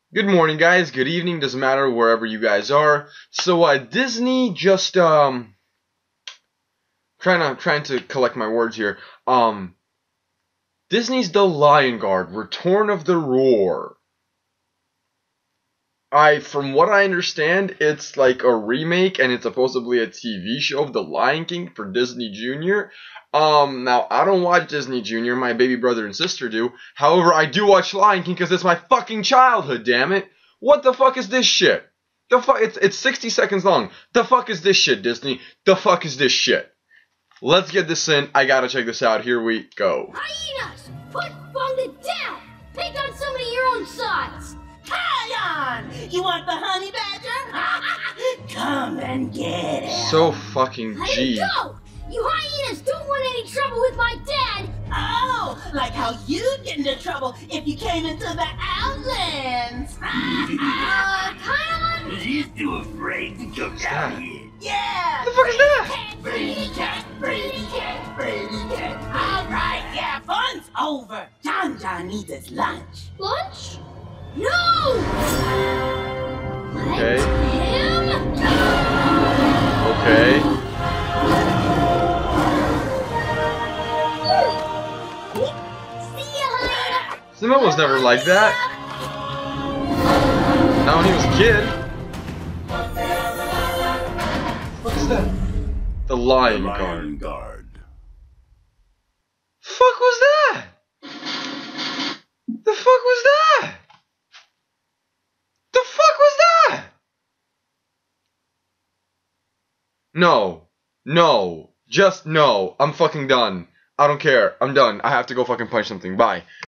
Good morning, guys. Good evening. Doesn't matter wherever you guys are. So, Disney just trying to collect my words here. Disney's The Lion Guard: Return of the Roar. From what I understand, it's like a remake, and it's supposedly a TV show of The Lion King for Disney Junior. Now I don't watch Disney Junior. My baby brother and sister do. However, I do watch Lion King because it's my fucking childhood. Damn it! What the fuck is this shit? The fuck? It's 60 seconds long. The fuck is this shit, Disney? The fuck is this shit? Let's get this in. I gotta check this out. Here we go. Hyenas! Put Bunga down! Pick on somebody your own size! Kion! You want the honey badger? Come and get it! So fucking Let G. him go! You hyenas don't want any trouble with my dad! Oh, like how you'd get into trouble if you came into the Outlands! Kion? He's too afraid to come down here. Yeah! What the fuck is that? Brady cat, Brady cat, Brady cat. All right, yeah, fun's over. John John needs his lunch. Lunch? No! Okay. Let him go! Okay. See ya, hyena! Simba was never like that. Not when he was a kid. What is that? The Lion Guard. Guard. Fuck was that? The fuck was that? The fuck was that? No. No. Just no. I'm fucking done. I don't care. I'm done. I have to go fucking punch something. Bye.